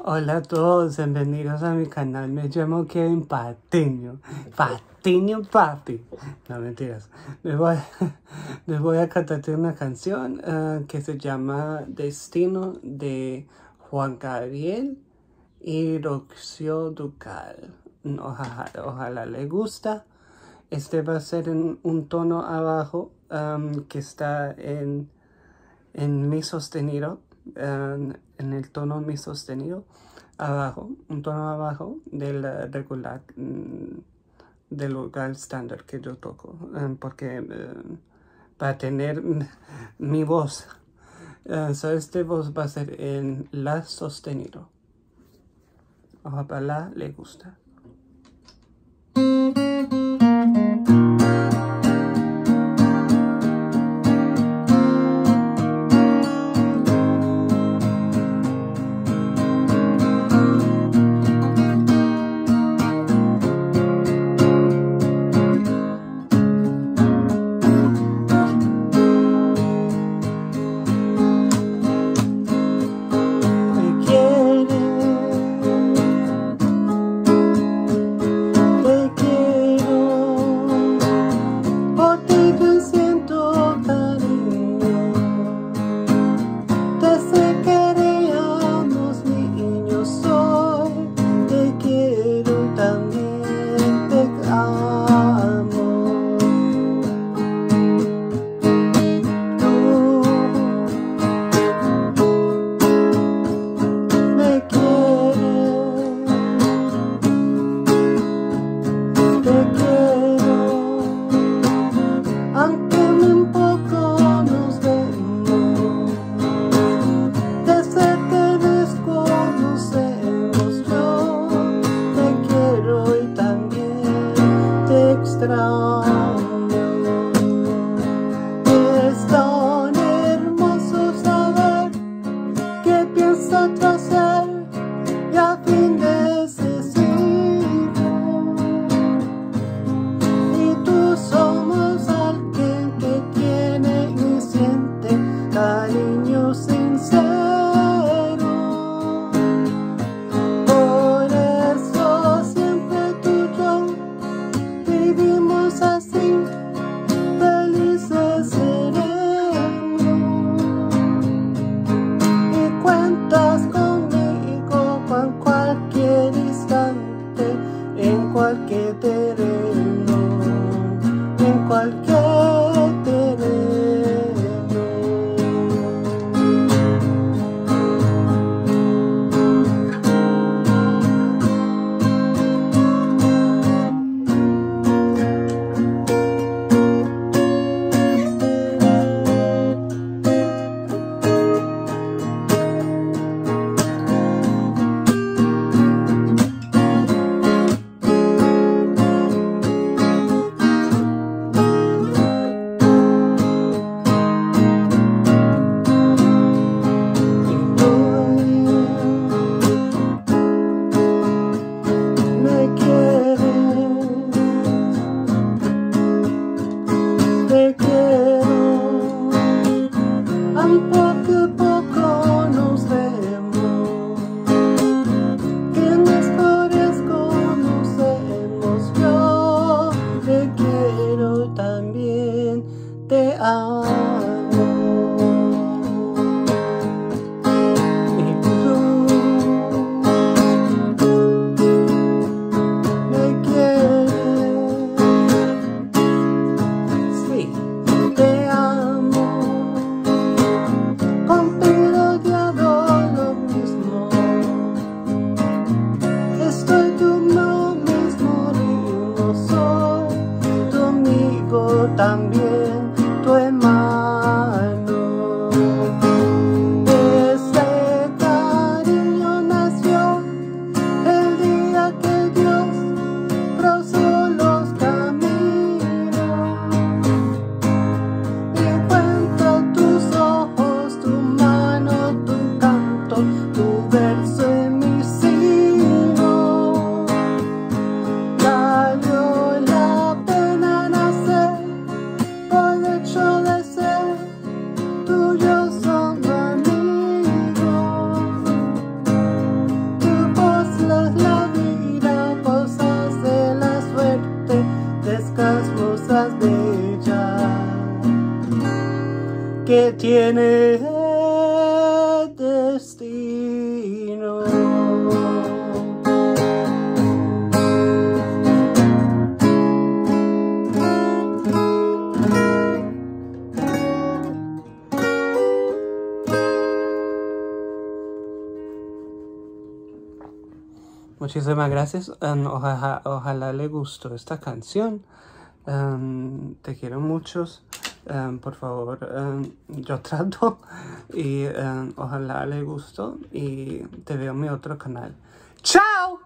Hola a todos, bienvenidos a mi canal. Me llamo Kevin Patiño. Patiño papi. No, mentiras. Les voy a cantarte una canción que se llama Destino de Juan Gabriel y Rocío Dúrcal. Ojalá le gusta. Este va a ser en un tono abajo que está en mi sostenido. En el tono mi sostenido abajo, un tono abajo del regular, del lugar estándar que yo toco, porque para tener mi voz, este voz va a ser en la sostenido. Ojalá le gusta. Es tan hermoso saber que piensas hacer y a fin necesito. Y tú somos alguien que tiene y siente cariño sincero. Por eso siempre tú y yo vivimos así. Cualquier terreno, en cualquier terreno. Te quiero, aunque poco nos vemos, que en historias conocemos. Yo te quiero, también te amo. Y tú me quieres. Sí, te amo. que tiene destino. Muchísimas gracias. Ojalá le gustó esta canción. Te quiero muchos. Por favor, yo trato. Y ojalá le gustó. Y te veo en mi otro canal. ¡Chao!